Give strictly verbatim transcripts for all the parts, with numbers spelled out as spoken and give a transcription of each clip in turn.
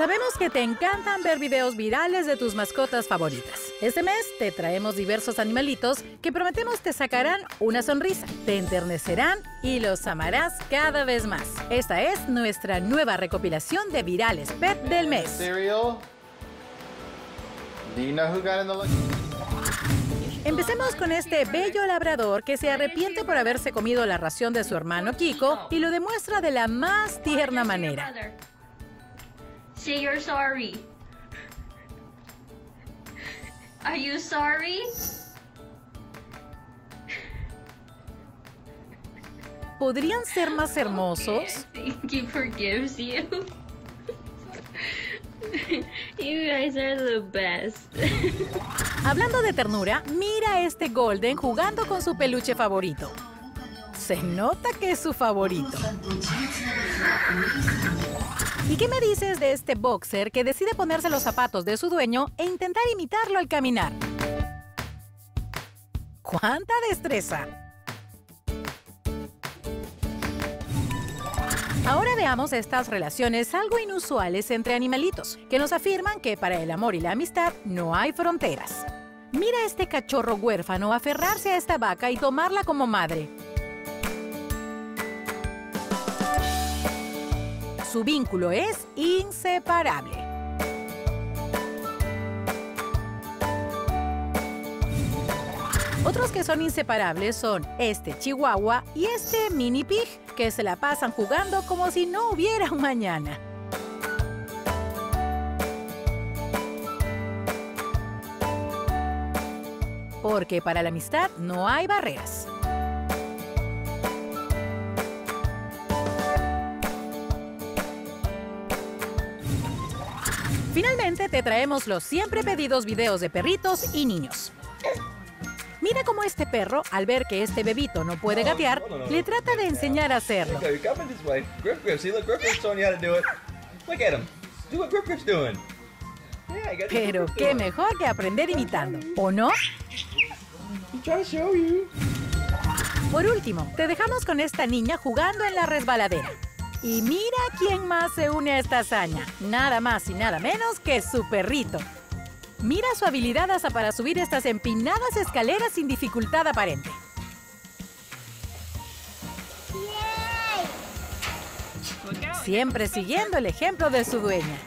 Sabemos que te encantan ver videos virales de tus mascotas favoritas. Este mes te traemos diversos animalitos que prometemos te sacarán una sonrisa, te enternecerán y los amarás cada vez más. Esta es nuestra nueva recopilación de virales Pet del mes. Cereal. Do you know who got in the... Empecemos con este bello labrador que se arrepiente por haberse comido la ración de su hermano Kiko y lo demuestra de la más tierna manera. Say you're sorry. Are you sorry? ¿Podrían ser más hermosos? I think he forgives you. You guys are the best. Hablando de ternura, mira a este Golden jugando con su peluche favorito. Se nota que es su favorito. ¿Y qué me dices de este boxer que decide ponerse los zapatos de su dueño e intentar imitarlo al caminar? ¡Cuánta destreza! Ahora veamos estas relaciones algo inusuales entre animalitos, que nos afirman que para el amor y la amistad no hay fronteras. Mira a este cachorro huérfano aferrarse a esta vaca y tomarla como madre. Su vínculo es inseparable. Otros que son inseparables son este chihuahua y este mini pig, que se la pasan jugando como si no hubiera un mañana. Porque para la amistad no hay barreras. Finalmente te traemos los siempre pedidos videos de perritos y niños. Mira cómo este perro, al ver que este bebito no puede gatear, le trata de enseñar a hacerlo. Pero qué mejor que aprender imitando, ¿o no? Por último, te dejamos con esta niña jugando en la resbaladera. Y mira quién más se une a esta hazaña. Nada más y nada menos que su perrito. Mira su habilidad hasta para subir estas empinadas escaleras sin dificultad aparente. Siempre siguiendo el ejemplo de su dueña.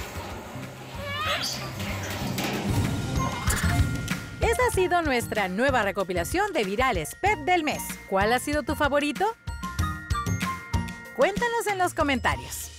Esta ha sido nuestra nueva recopilación de virales Pet del mes. ¿Cuál ha sido tu favorito? Cuéntanos en los comentarios.